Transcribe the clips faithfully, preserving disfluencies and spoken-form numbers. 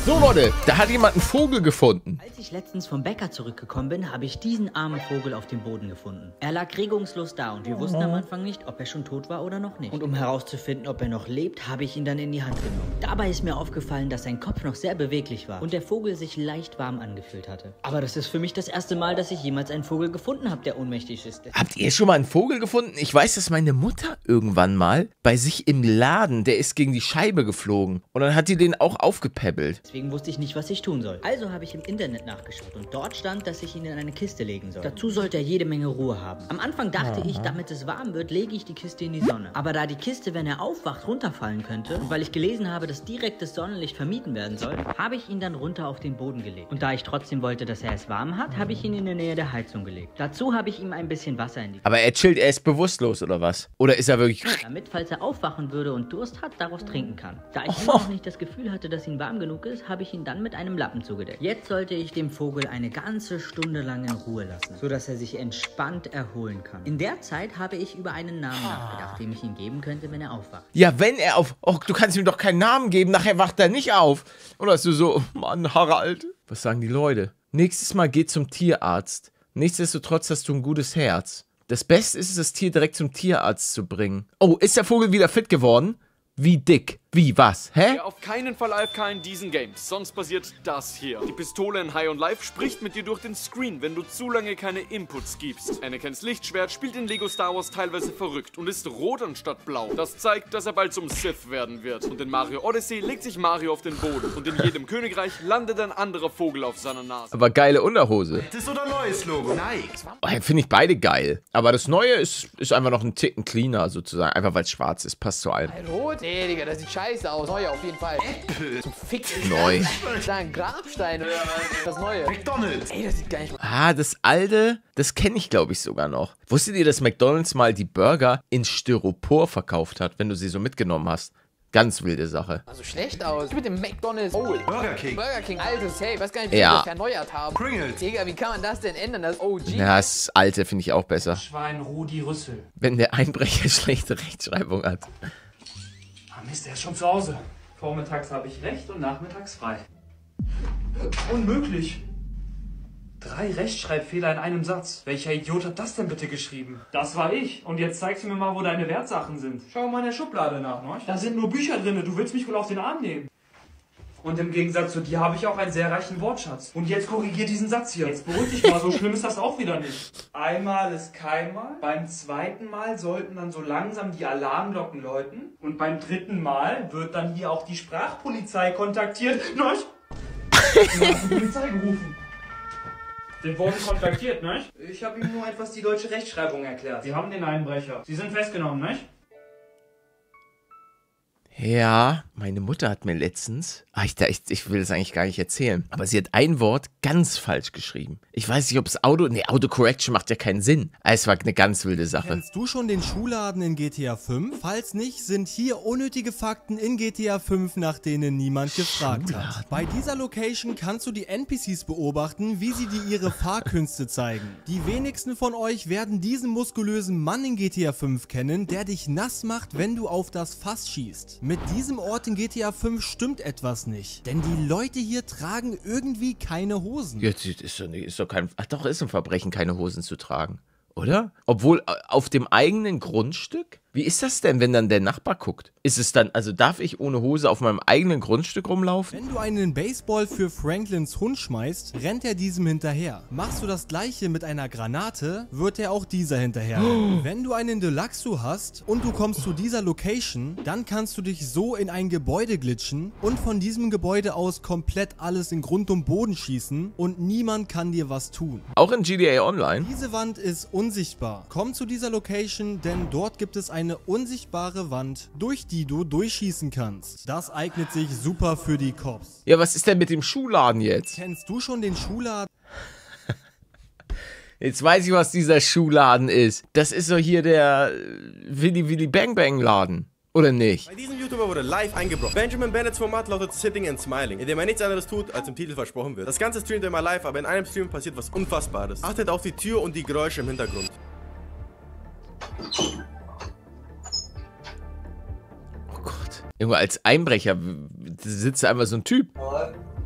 So Leute, da hat jemand einen Vogel gefunden. Als ich letztens vom Bäcker zurückgekommen bin, habe ich diesen armen Vogel auf dem Boden gefunden. Er lag regungslos da und wir wussten am Anfang nicht, ob er schon tot war oder noch nicht. Und um herauszufinden, ob er noch lebt, habe ich ihn dann in die Hand genommen. Dabei ist mir aufgefallen, dass sein Kopf noch sehr beweglich war und der Vogel sich leicht warm angefühlt hatte. Aber das ist für mich das erste Mal, dass ich jemals einen Vogel gefunden habe, der ohnmächtig ist. Habt ihr schon mal einen Vogel gefunden? Ich weiß, dass meine Mutter irgendwann mal bei sich im Laden, der ist gegen die Scheibe geflogen. Und dann hat die den auch aufgepäppelt. Deswegen wusste ich nicht, was ich tun soll. Also habe ich im Internet nachgeschaut und dort stand, dass ich ihn in eine Kiste legen soll. Dazu sollte er jede Menge Ruhe haben. Am Anfang dachte Aha. ich, damit es warm wird, lege ich die Kiste in die Sonne. Aber da die Kiste, wenn er aufwacht, runterfallen könnte und weil ich gelesen habe, dass direktes Sonnenlicht vermieden werden soll, habe ich ihn dann runter auf den Boden gelegt. Und da ich trotzdem wollte, dass er es warm hat, habe ich ihn in der Nähe der Heizung gelegt. Dazu habe ich ihm ein bisschen Wasser in die Kiste. Aber er chillt, er ist bewusstlos oder was? Oder ist er wirklich... Damit, falls er aufwachen würde und Durst hat, daraus trinken kann. Da ich immer noch nicht das Gefühl hatte, dass ihn warm genug ist, habe ich ihn dann mit einem Lappen zugedeckt. Jetzt sollte ich dem Vogel eine ganze Stunde lang in Ruhe lassen, sodass er sich entspannt erholen kann. In der Zeit habe ich über einen Namen nachgedacht, den ich ihm geben könnte, wenn er aufwacht. Ja, wenn er auf... Oh, du kannst ihm doch keinen Namen geben, nachher wacht er nicht auf. Oder hast du so, Mann, Harald. Was sagen die Leute? Nächstes Mal geh zum Tierarzt. Nichtsdestotrotz hast du ein gutes Herz. Das Beste ist es, das Tier direkt zum Tierarzt zu bringen. Oh, ist der Vogel wieder fit geworden? Wie dick? Wie, was? Hä? Ja, auf keinen Fall A F K in diesen Games, sonst passiert das hier. Die Pistole in High on Life spricht mit dir durch den Screen, wenn du zu lange keine Inputs gibst. Anakins Lichtschwert spielt in Lego Star Wars teilweise verrückt und ist rot anstatt blau. Das zeigt, dass er bald zum Sith werden wird. Und in Mario Odyssey legt sich Mario auf den Boden. Und in jedem Königreich landet ein anderer Vogel auf seiner Nase. Aber geile Unterhose. Das oder neues Logo? Nike. Oh, finde ich beide geil. Aber das Neue ist, ist einfach noch ein Ticken cleaner sozusagen. Einfach weil es schwarz ist. Passt zu allem. Rot? Nee, Digga, das sieht scheiße aus. Neu auf jeden Fall. Apple. Zum Fick. Neu. Da ein Grabstein. Das Neue. McDonald's. Ey, das sieht gar nicht... Ah, das alte, das kenne ich glaube ich sogar noch. Wusstet ihr, dass McDonald's mal die Burger in Styropor verkauft hat, wenn du sie so mitgenommen hast? Ganz wilde Sache. Also schlecht aus. Mit dem McDonald's. Oh, Burger King. Burger King. Altes, hey, weiß gar nicht, wie Ja. wir das verneuert haben. Pringles. Digga, wie kann man das denn ändern? Das O G. Ja, das alte finde ich auch besser. Schwein Rudi Rüssel. Wenn der Einbrecher schlechte Rechtschreibung hat. Ah Mist, der ist schon zu Hause. Vormittags habe ich Recht und nachmittags frei. Unmöglich. Drei Rechtschreibfehler in einem Satz. Welcher Idiot hat das denn bitte geschrieben? Das war ich. Und jetzt zeigst du mir mal, wo deine Wertsachen sind. Schau mal in der Schublade nach, ne? Da sind nur Bücher drin. Du willst mich wohl auf den Arm nehmen. Und im Gegensatz zu dir habe ich auch einen sehr reichen Wortschatz. Und jetzt korrigier diesen Satz hier. Jetzt beruhig dich mal, so schlimm ist das auch wieder nicht. Einmal ist kein Mal. Beim zweiten Mal sollten dann so langsam die Alarmglocken läuten. Und beim dritten Mal wird dann hier auch die Sprachpolizei kontaktiert. Nein! Du hast die Polizei gerufen. Sie wurden kontaktiert, nicht? Ich habe ihm nur etwas die deutsche Rechtschreibung erklärt. Sie haben den Einbrecher. Sie sind festgenommen, nicht? Ja, meine Mutter hat mir letztens, ah, ich, ich, ich will das eigentlich gar nicht erzählen, aber sie hat ein Wort ganz falsch geschrieben. Ich weiß nicht, ob es Auto, nee, Autocorrection macht ja keinen Sinn. Es war eine ganz wilde Sache. Kennst du schon den Schuhladen in G T A fünf? Falls nicht, sind hier unnötige Fakten in G T A fünf, nach denen niemand gefragt hat. Bei dieser Location kannst du die N P Cs beobachten, wie sie dir ihre Fahrkünste zeigen. Die wenigsten von euch werden diesen muskulösen Mann in G T A fünf kennen, der dich nass macht, wenn du auf das Fass schießt. Mit diesem Ort in G T A fünf stimmt etwas nicht, denn die Leute hier tragen irgendwie keine Hosen. Jetzt ist doch, ist doch kein, ach doch, ist ein Verbrechen, keine Hosen zu tragen, oder? Obwohl auf dem eigenen Grundstück? Wie ist das denn, wenn dann der Nachbar guckt? Ist es dann, also darf ich ohne Hose auf meinem eigenen Grundstück rumlaufen? Wenn du einen Baseball für Franklins Hund schmeißt, rennt er diesem hinterher. Machst du das gleiche mit einer Granate, wird er auch dieser hinterher. Oh. Wenn du einen Deluxo hast und du kommst zu dieser Location, dann kannst du dich so in ein Gebäude glitschen und von diesem Gebäude aus komplett alles in Grund und Boden schießen und niemand kann dir was tun. Auch in G T A Online? Diese Wand ist unsichtbar. Komm zu dieser Location, denn dort gibt es eine unsichtbare Wand, durch die du durchschießen kannst. Das eignet sich super für die Cops. Ja, was ist denn mit dem Schuhladen jetzt? Kennst du schon den Schuhladen? Jetzt weiß ich, was dieser Schuhladen ist. Das ist so hier der Willy Willy Bang Bang Laden. Oder nicht? Bei diesem YouTuber wurde live eingebrochen. Benjamin Bennett's Format lautet Sitting and Smiling, indem er nichts anderes tut, als im Titel versprochen wird. Das Ganze streamt er immer live, aber in einem Stream passiert was Unfassbares. Achtet auf die Tür und die Geräusche im Hintergrund. Junge, als Einbrecher sitzt da einfach so ein Typ.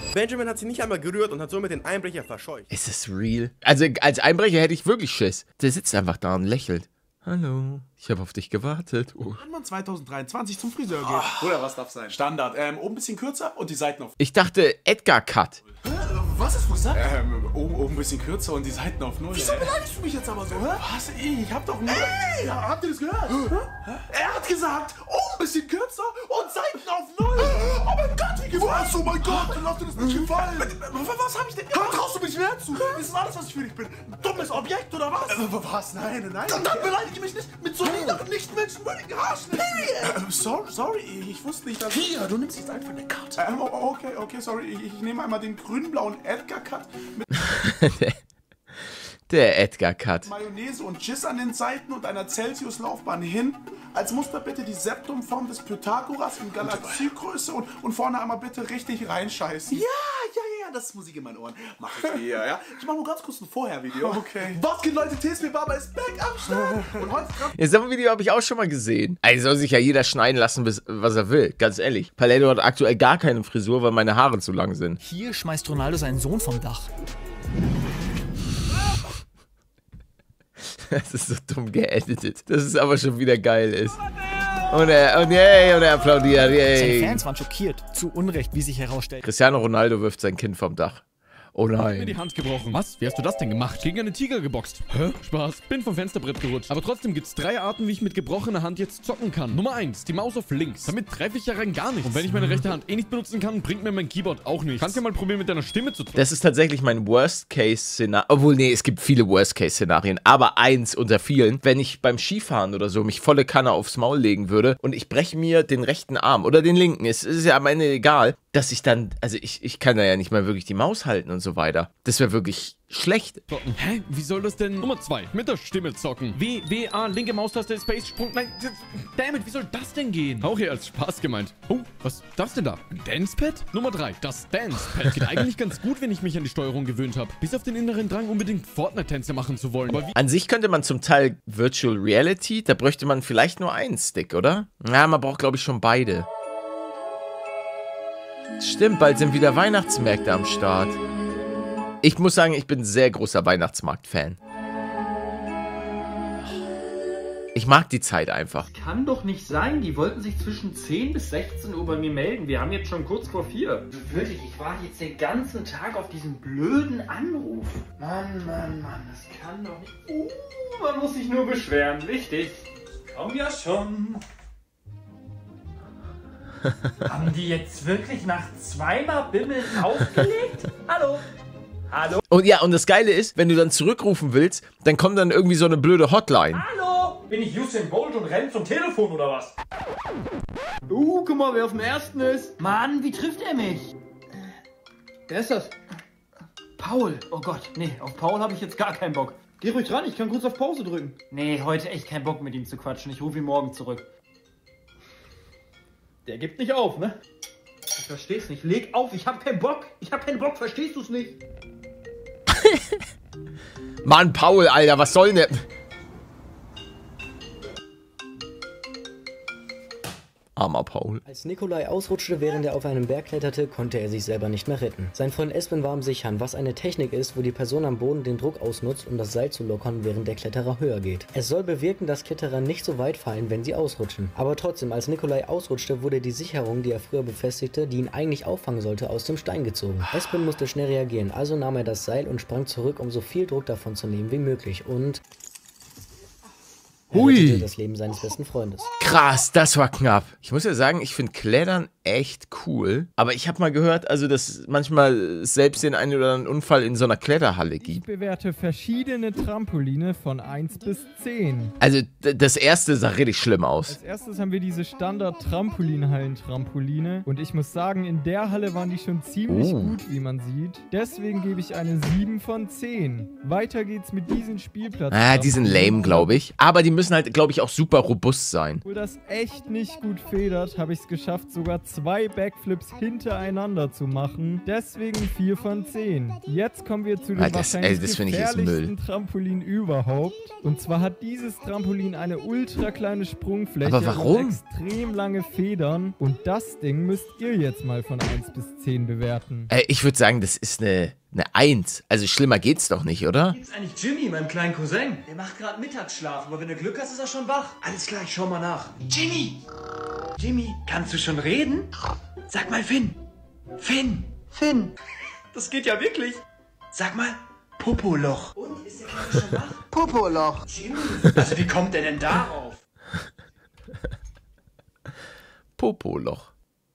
Benjamin hat sie nicht einmal gerührt und hat somit den Einbrecher verscheucht. Ist es real? Also als Einbrecher hätte ich wirklich Schiss. Der sitzt einfach da und lächelt. Hallo, ich habe auf dich gewartet. Oh. Wenn man zweitausenddreiundzwanzig zum Friseur geht. Oh. Oder was darf sein? Standard. Ähm, oben ein bisschen kürzer und die Seiten auf. Ich dachte Edgar Cut. Hä? Was ist gesagt? Ähm, oben, oben ein bisschen kürzer und die Seiten auf null. Wieso beleidigst du mich jetzt aber so, hä? Was? Ich hab doch nur... Ey, habt ihr das gehört? Hä? Er hat gesagt, oben ein bisschen kürzer und Seiten auf null. Oh mein Gott, wie gefallen? Oh mein Gott, dann lass dir das nicht gefallen. Was hab ich denn... Traust du mich mehr zu? Ist das alles, was ich für dich bin? Ein dummes Objekt oder was? Äh, was? Nein, nein. Dann, dann beleidige mich nicht mit so niederen, nicht menschenwürdigen Haarschnitten. Äh, sorry, sorry, ich wusste nicht, dass... Hier, du nimmst jetzt einfach eine Karte. Ähm, okay, okay, sorry. Ich, ich nehme einmal den grün-blauen Edgar Cut mit... Der Edgar Cut. Mayonnaise und Schiss an den Seiten und einer Celsius-Laufbahn hinten. Als Muster bitte die Septumform des Pythagoras in Galaxiegröße und, und vorne einmal bitte richtig reinscheißen. Ja, ja, ja, das ist Musik in meinen Ohren. Mach ich dir, ja? Ich mach nur ganz kurz ein Vorher-Video. Okay. Was geht, Leute? T S P Barber ist back am Start. Und heute... Ja, so ein Video habe ich auch schon mal gesehen. Also soll sich ja jeder schneiden lassen, was er will. Ganz ehrlich. Paletto hat aktuell gar keine Frisur, weil meine Haare zu lang sind. Hier schmeißt Ronaldo seinen Sohn vom Dach. Das ist so dumm geeditet, dass es aber schon wieder geil ist. Und er, und yay, und er applaudiert, yay. Seine Fans waren schockiert, zu Unrecht, wie sich herausstellt. Cristiano Ronaldo wirft sein Kind vom Dach. Oh nein. Ich hab mir die Hand gebrochen. Was? Wie hast du das denn gemacht? Gegen einen Tiger geboxt. Hä? Spaß. Bin vom Fensterbrett gerutscht. Aber trotzdem gibt's drei Arten, wie ich mit gebrochener Hand jetzt zocken kann. Nummer eins, die Maus auf links. Damit treffe ich ja rein gar nichts. Und wenn ich meine rechte Hand eh nicht benutzen kann, bringt mir mein Keyboard auch nichts. Kannst ja mal probieren, mit deiner Stimme zu zocken. Das ist tatsächlich mein Worst-Case-Szenario. Obwohl, nee, es gibt viele Worst-Case-Szenarien. Aber eins unter vielen. Wenn ich beim Skifahren oder so mich volle Kanne aufs Maul legen würde und ich breche mir den rechten Arm oder den linken, es ist ja am Ende egal, dass ich dann, also ich, ich kann da ja nicht mehr wirklich die Maus halten und so weiter. Das wäre wirklich schlecht. Hä? Wie soll das denn? Nummer zwei, mit der Stimme zocken. W, W, A, linke Maustaste, Space, Sprung. Nein, dammit, wie soll das denn gehen? Auch hier als Spaß gemeint. Oh, was ist das denn da? Ein Dancepad? Nummer drei, das Dancepad. Geht eigentlich ganz gut, wenn ich mich an die Steuerung gewöhnt habe. Bis auf den inneren Drang, unbedingt Fortnite-Tänze machen zu wollen. Aber wie an sich könnte man zum Teil Virtual Reality, da bräuchte man vielleicht nur einen Stick, oder? Ja, man braucht, glaube ich, schon beide. Stimmt, bald sind wieder Weihnachtsmärkte am Start. Ich muss sagen, ich bin ein sehr großer Weihnachtsmarkt-Fan. Ich mag die Zeit einfach. Kann doch nicht sein. Die wollten sich zwischen zehn bis sechzehn Uhr bei mir melden. Wir haben jetzt schon kurz vor vier. Wirklich, ich warte jetzt den ganzen Tag auf diesen blöden Anruf. Mann, Mann, Mann, das kann doch nicht... Uh, man muss sich nur beschweren, richtig. Komm ja schon. Haben die jetzt wirklich nach zweimal Bimmeln aufgelegt? Hallo? Hallo? Und ja, und das Geile ist, wenn du dann zurückrufen willst, dann kommt dann irgendwie so eine blöde Hotline. Hallo? Bin ich Usain Bolt und renn zum Telefon oder was? Uh, guck mal, wer auf dem ersten ist. Mann, wie trifft er mich? Wer ist das? Paul. Oh Gott, nee, auf Paul habe ich jetzt gar keinen Bock. Geh ruhig ran, ich kann kurz auf Pause drücken. Nee, heute echt keinen Bock mit ihm zu quatschen. Ich rufe ihn morgen zurück. Der gibt nicht auf, ne? Ich versteh's nicht. Leg auf, ich hab keinen Bock. Ich hab keinen Bock, verstehst du's nicht? Mann, Paul, Alter, was soll denn... Armer Paul. Als Nikolai ausrutschte, während er auf einen Berg kletterte, konnte er sich selber nicht mehr retten. Sein Freund Espen war am Sichern, was eine Technik ist, wo die Person am Boden den Druck ausnutzt, um das Seil zu lockern, während der Kletterer höher geht. Es soll bewirken, dass Kletterer nicht so weit fallen, wenn sie ausrutschen. Aber trotzdem, als Nikolai ausrutschte, wurde die Sicherung, die er früher befestigte, die ihn eigentlich auffangen sollte, aus dem Stein gezogen. Espen musste schnell reagieren, also nahm er das Seil und sprang zurück, um so viel Druck davon zu nehmen wie möglich und... Er rettete das Leben seines besten Freundes. Krass, das war knapp. Ich muss ja sagen, ich finde Klettern echt cool. Aber ich habe mal gehört, also dass manchmal selbst den einen oder anderen Unfall in so einer Kletterhalle gibt. Ich bewerte verschiedene Trampoline von eins bis zehn. Also das erste sah richtig schlimm aus. Als erstes haben wir diese Standard-Trampolinhallen-Trampoline. Und ich muss sagen, in der Halle waren die schon ziemlich oh. gut, wie man sieht. Deswegen gebe ich eine sieben von zehn. Weiter geht's mit diesen Spielplätzen. Ah, die sind lame, glaube ich. Aber die müssen müssen halt, glaube ich, auch super robust sein. Obwohl das echt nicht gut federt, habe ich es geschafft, sogar zwei Backflips hintereinander zu machen. Deswegen vier von zehn. Jetzt kommen wir zu dem Ah, das- wahrscheinlich ey, das finde ich ist Müll. gefährlichsten Trampolin überhaupt. Und zwar hat dieses Trampolin eine ultra kleine Sprungfläche Aber warum? und extrem lange Federn. Und das Ding müsst ihr jetzt mal von eins bis zehn bewerten. Äh, ich würde sagen, das ist eine, eine eins. Also schlimmer geht's doch nicht, oder? Gibt's eigentlich Jimmy, meinem kleinen Cousin? Der macht gerade Mittagsschlaf, aber wenn du Glück hast, ist er schon wach. Alles klar, ich schau mal nach. Jimmy! Jimmy, kannst du schon reden? Sag mal Finn. Finn. Finn. Das geht ja wirklich. Sag mal, Popoloch. Und, ist der Kleine schon wach? Popoloch. Jimmy. Also wie kommt der denn darauf? Popoloch.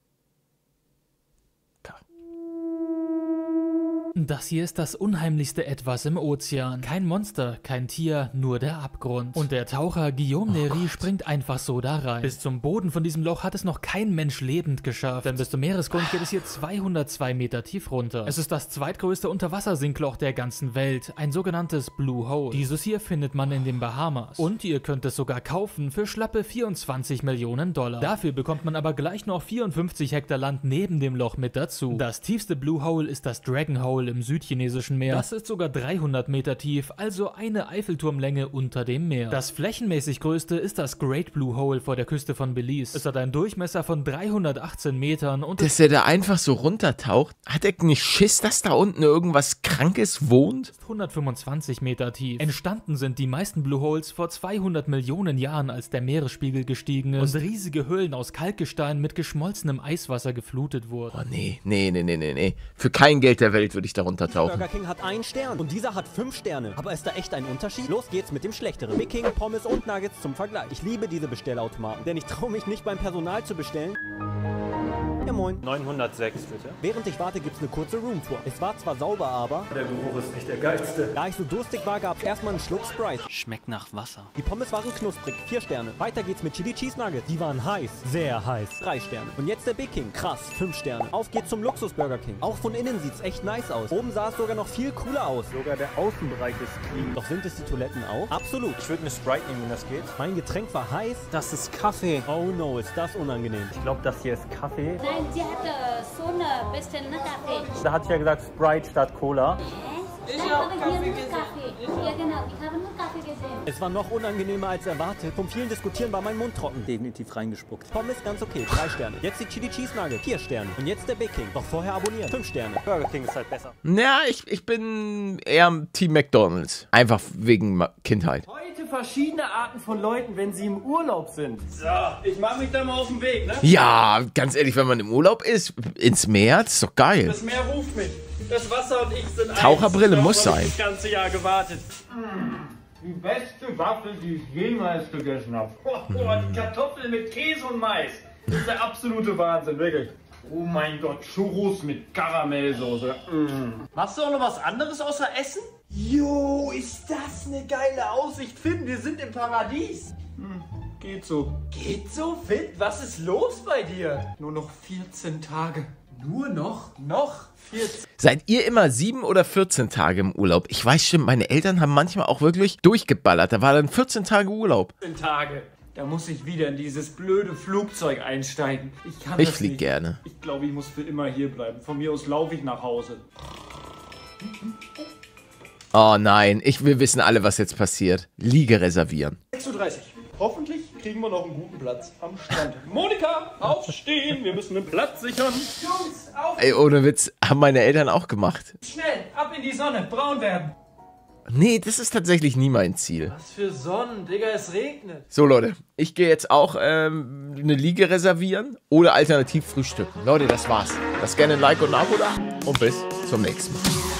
Das hier ist das unheimlichste Etwas im Ozean. Kein Monster, kein Tier, nur der Abgrund. Und der Taucher Guillaume Oh Nery springt einfach so da rein. Bis zum Boden von diesem Loch hat es noch kein Mensch lebend geschafft. Denn bis zum Meeresgrund geht es hier zweihundertzwei Meter tief runter. Es ist das zweitgrößte Unterwassersinkloch der ganzen Welt. Ein sogenanntes Blue Hole. Dieses hier findet man in den Bahamas. Und ihr könnt es sogar kaufen für schlappe vierundzwanzig Millionen Dollar. Dafür bekommt man aber gleich noch vierundfünfzig Hektar Land neben dem Loch mit dazu. Das tiefste Blue Hole ist das Dragon Hole im südchinesischen Meer. Das ist sogar dreihundert Meter tief, also eine Eiffelturmlänge unter dem Meer. Das flächenmäßig größte ist das Great Blue Hole vor der Küste von Belize. Es hat einen Durchmesser von dreihundertachtzehn Metern und... Dass er da einfach so runtertaucht? Hat er nicht Schiss, dass da unten irgendwas Krankes wohnt? hundertfünfundzwanzig Meter tief. Entstanden sind die meisten Blue Holes vor zweihundert Millionen Jahren, als der Meeresspiegel gestiegen ist und riesige Höhlen aus Kalkgestein mit geschmolzenem Eiswasser geflutet wurden. Oh nee, nee, nee, nee, nee, nee. Für kein Geld der Welt würde ich da runtertauchen. Burger King hat einen Stern und dieser hat fünf Sterne. Aber ist da echt ein Unterschied? Los geht's mit dem schlechteren. Big King, Pommes und Nuggets zum Vergleich. Ich liebe diese Bestellautomaten, denn ich traue mich nicht beim Personal zu bestellen. Ja moin. neunhundertsechs bitte. Während ich warte, gibt's eine kurze Roomtour. Es war zwar sauber, aber... Der Geruch ist nicht der geilste. Da ich so durstig war, gab's erstmal einen Schluck Sprite. Schmeckt nach Wasser. Die Pommes waren knusprig, vier Sterne. Weiter geht's mit Chili Cheese Nuggets. Die waren heiß, sehr heiß. Drei Sterne. Und jetzt der Big King. Krass, fünf Sterne. Auf geht's zum Luxus Burger King. Auch von innen sieht's echt nice aus. Oben sah es sogar noch viel cooler aus. Sogar der Außenbereich ist clean. Doch sind es die Toiletten auch? Absolut. Ich würde eine Sprite nehmen, wenn das geht. Mein Getränk war heiß. Das ist Kaffee. Oh no, ist das unangenehm. Ich glaube, das hier ist Kaffee. Nein, sie hatte so eine bisschen Kaffee. Da hat ja gesagt Sprite statt Cola. Ich habe hier nur Kaffee. Ja genau, ich habe nur Kaffee gesehen. Es war noch unangenehmer als erwartet. Vom vielen Diskutieren war mein Mund trocken. Definitiv reingespuckt. Pommes ganz okay, drei Sterne. Jetzt die Chili Cheese Nugget, vier Sterne. Und jetzt der Big King. Doch vorher abonnieren, fünf Sterne. Burger King ist halt besser. Ja, ich, ich bin eher Team McDonald's. Einfach wegen Ma- Kindheit. Heute verschiedene Arten von Leuten, wenn sie im Urlaub sind. So, ich mache mich da mal auf den Weg, ne? Ja, ganz ehrlich, wenn man im Urlaub ist, ins Meer, das ist doch geil. Das Meer ruft mich. Das Wasser und ich sind eins. Taucherbrille Darauf muss habe sein. ich das ganze Jahr gewartet. Die beste Waffel, die ich jemals gegessen habe. Oh, oh, die Kartoffeln mit Käse und Mais. Das ist der absolute Wahnsinn, wirklich. Oh mein Gott, Churros mit Karamellsoße. Mm. Machst du auch noch was anderes außer Essen? Jo, ist das eine geile Aussicht, Finn. Wir sind im Paradies. Hm, geht so. Geht so, Finn? Was ist los bei dir? Nur noch vierzehn Tage. Nur noch? Noch? vierzehn. Seid ihr immer sieben oder vierzehn Tage im Urlaub? Ich weiß stimmt, meine Eltern haben manchmal auch wirklich durchgeballert. Da war dann vierzehn Tage Urlaub. vierzehn Tage. Da muss ich wieder in dieses blöde Flugzeug einsteigen. Ich kann Ich das flieg nicht. gerne. Ich glaube, ich muss für immer hier bleiben. Von mir aus laufe ich nach Hause. Oh nein, ich, wir wissen alle, was jetzt passiert. Liege reservieren. sechs Uhr dreißig. Hoffentlich kriegen wir noch einen guten Platz am Strand. Monika, aufstehen! Wir müssen einen Platz sichern. Jungs, auf! Ey, ohne Witz, haben meine Eltern auch gemacht. Schnell, ab in die Sonne, braun werden. Nee, das ist tatsächlich nie mein Ziel. Was für Sonnen, Digga, es regnet. So Leute, ich gehe jetzt auch ähm, eine Liege reservieren oder alternativ frühstücken. Leute, das war's. Lasst gerne ein Like und ein Abo da und bis zum nächsten Mal.